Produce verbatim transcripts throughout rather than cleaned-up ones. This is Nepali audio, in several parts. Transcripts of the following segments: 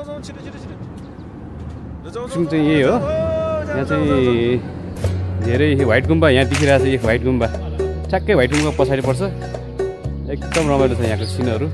चाहिँ यही हो यहाँ चाहिँ धेरै व्हाइट गुम्बा यहाँ देखिरहेको छ एक व्हाइट गुम्बा ठ्याक्कै व्हाइट गुम्बा पछाडि पर्छ एकदम रमाइलो छ यहाँको सिनहरू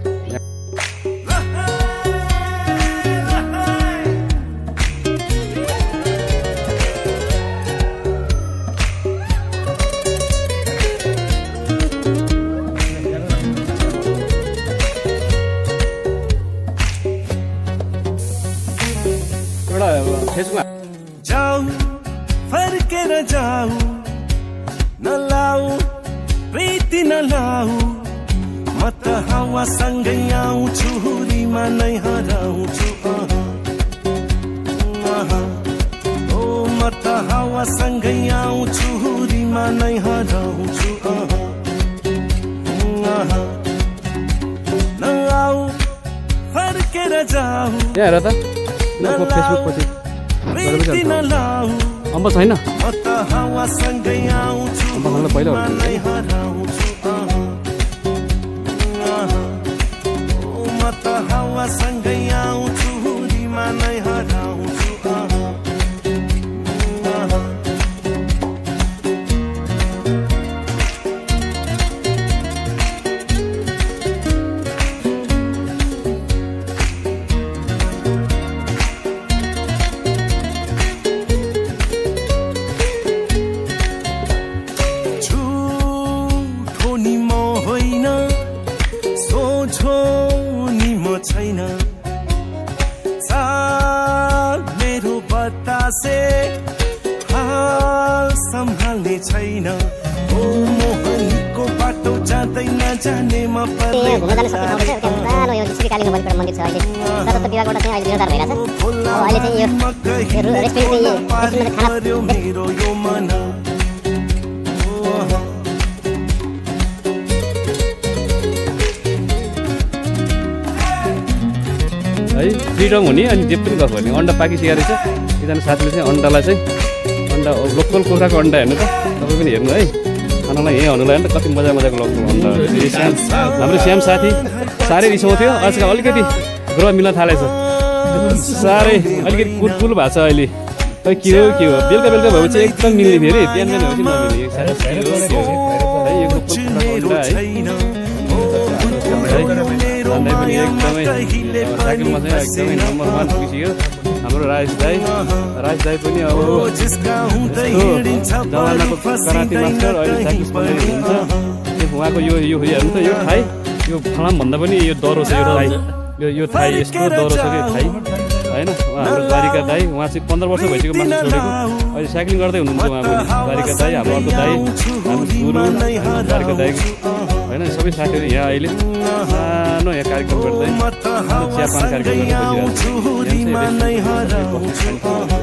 जाऊ फर्केर जाऊ नलाऊ प्रीति नलाऊ म त हावासँगै आउँछु हुरीमा नै हराउँछु ओ म त हावासँगै आउँछु हुरीमा नै हराउँछु नलाऊ फर्केर जाऊ यहाँ हेर त फेसबुक पछि अम्ब छैन अम्ब पहिला से हाल सम्हाल्ने छैन ओ मोहनीको बाटो जाँदै नजानेमा पर्ने घुम्न जान सक्ने ठाउँ छ पुरानो यो श्री काली नवलपीठ मन्दिर छ अहिले जस्तो विभागबाट चाहिँ अहिले जीर्णोद्धार भइरहेछ अब अहिले चाहिँ यो रेस्टुरेन्ट चाहिँ खाना मेरो यो मन है फ्रिडम हुने अनि जे पनि गफ गर्ने अन्डा पाकिसकेको रहेछ एकजना साथीले चाहिँ अन्डालाई चाहिँ अन्डा लोकल कुखुराको अन्डा हेर्नु त तपाईँ पनि हेर्नु है खानालाई यहीँ हुनुलाई त कति मजा मजाको लोकल अन्डा श्याम हाम्रो श्याम साथी साह्रै रिसाउँथ्यो आजकल अलिकति ग्रह मिल्न थालेछ साह्रै अलिकति कुल कुल भएको छ अहिले खै के हो के हो बेलुका बेलुका भएपछि एकदम मिल्ने फेरि बिहान बिहान भएपछि नमिल्ने है यो कुखुराको अन्डा है पनि एकदमै साइकलमा चाहिँ एकदमै नम्बर वान पुगिसक्यो हाम्रो राजेश दाई राजेश दाई पनि अब जमानाको कराते मास्टर अहिले साइकल हुनुहुन्छ उहाँको यो यो हेर्नु त यो थाई यो फलाम भन्दा पनि यो डह्रो छ यो थाई यो यो थाई यस्तो डह्रो छ कि थाई होइन उहाँ हाम्रो द्वारिका दाई उहाँ चाहिँ पन्ध्र वर्ष भइसक्यो मासु छोडेको अहिले साइक्लिङ गर्दै हुनुहुन्छ उहाँ पनि द्वारिका दाई हाम्रो अर्को दाई हाम्रो गुरु द्वारिका दाई होइन सबै साथीहरू यहाँ अहिले सानो यहाँ कार्यक्रम गर्दै चियापान कार्यक्रम गर्दै बसिरहेको छ